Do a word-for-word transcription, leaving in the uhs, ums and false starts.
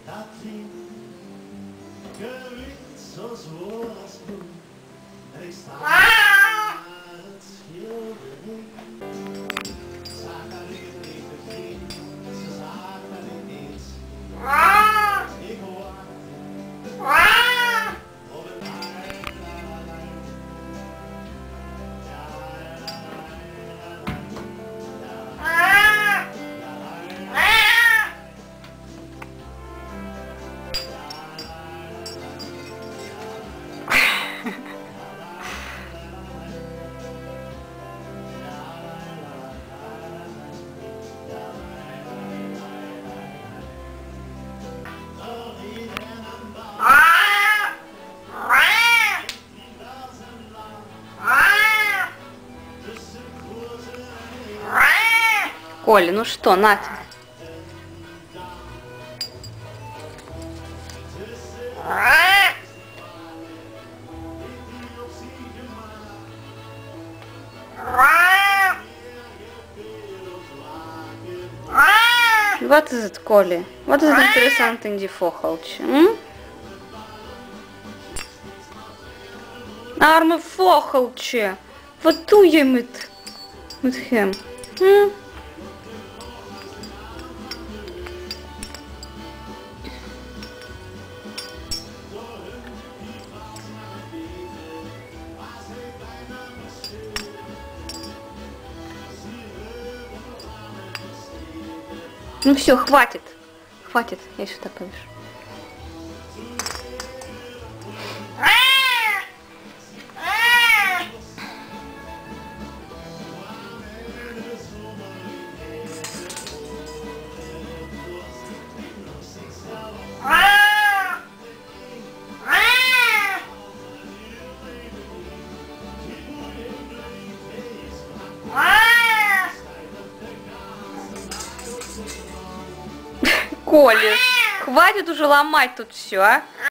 dat ding klinkt zo zwoer als bloem. En ik sta naar het schilderen. Zag haar in het begin, ze zag haar ineens. Ik hoor op een lijn, lijn. Ja, Коля, ну что, на тебе. Wat is het, Kolle? Wat is het interessant in die vogeltje? Hm? Arme vogeltje. Wat doe je met, met hem? Hm? Ну все, хватит. Хватит. Я сюда повешу. Коля, хватит уже ломать тут все, а?